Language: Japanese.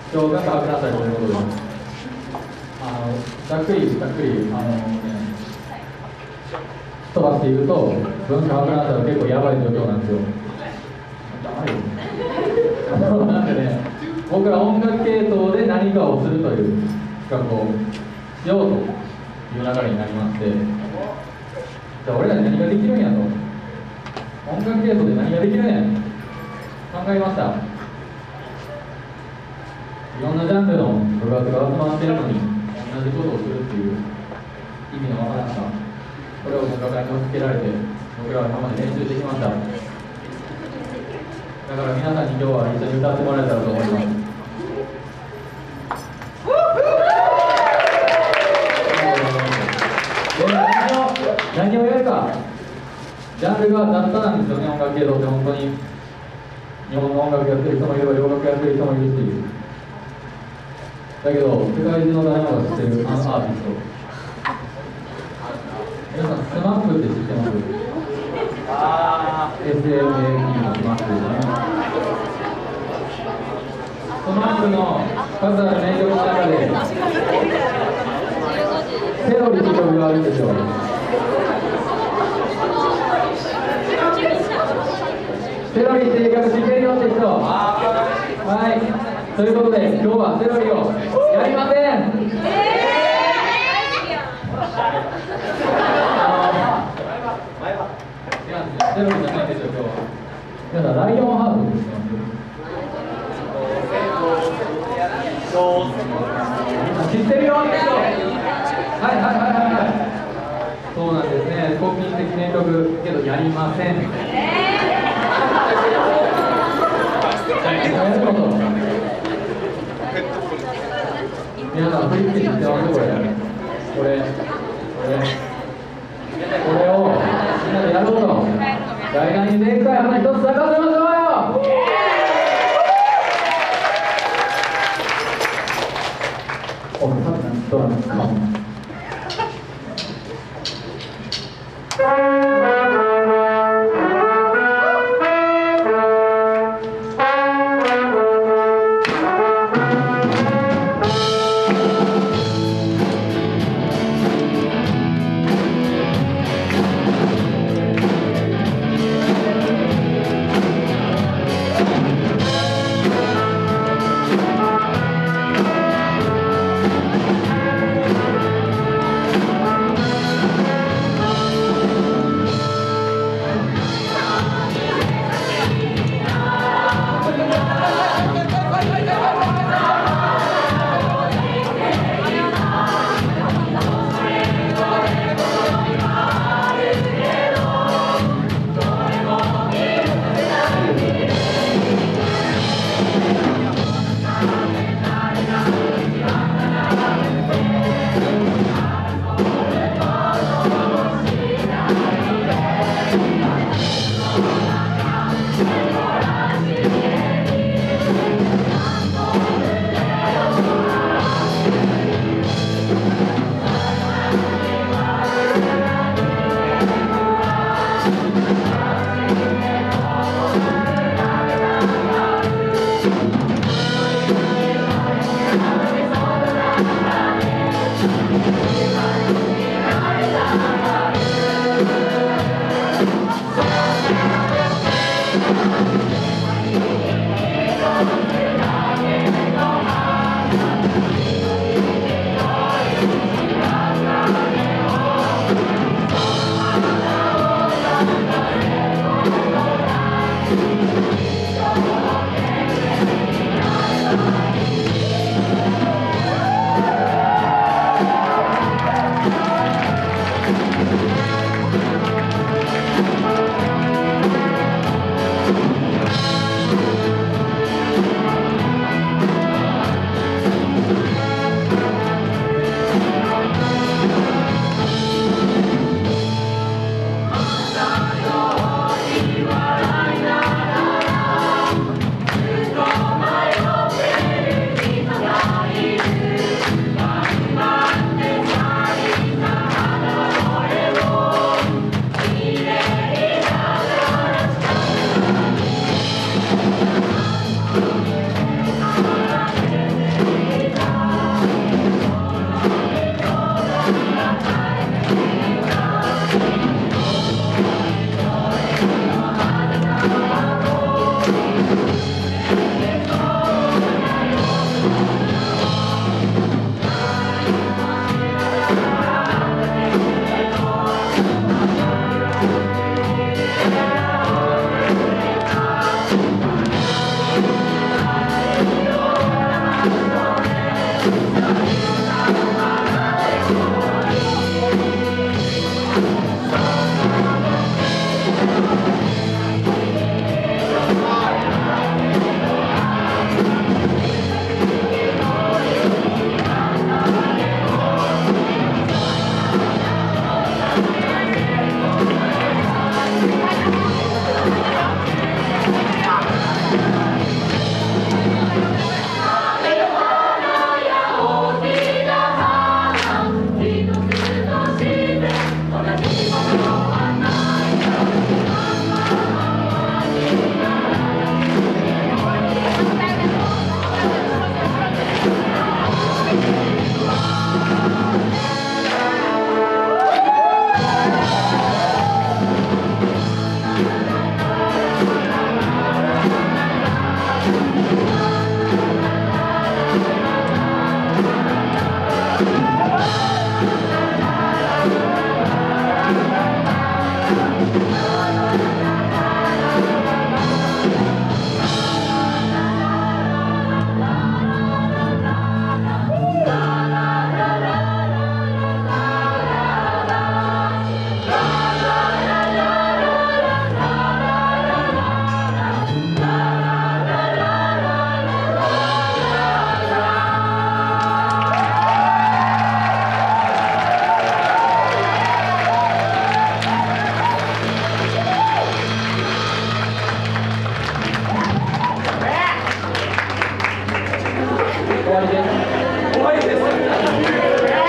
今日が科学団体ということで、ざっくり飛ばしていくと、文化科学団体は結構やばい状況なんですよ。なんでね、僕ら音楽系統で何かをするという企画をしようという流れになりまして、じゃあ俺らに何ができるんやと、音楽系統で何ができるんや考えました。いろんなジャンルの部活が集まっているのに同じことをするっていう意味のわからなさ、これを文化会に押し付けられて僕らは今まで練習してきました。だから皆さんに今日は一緒に歌ってもらえたらと思います。何をやるか、ジャンルが雑多なんですよね。音楽系統って本当に日本の音楽やってる人もいれば洋楽やってる人もいるし、だけど世界中の誰もが知ってるアーティスト、皆さんスマップって知ってます？SMAP のスマップですね。スマップの数ある名曲の中でセロリって曲があるんですよ。セロリっていう曲知ってるよって人、はい、ということで今日はセロリをやりません。セロリじゃないんですよ今日は。皆さんライオンハートって知ってます？知ってるよって人、はいそうなんですね。国民的名曲けどやりません。やること、皆さん振り付け知ってます？これをみんなでやろうと、来年にでっかい花一つ咲かせましょうよ。お、多分ドラム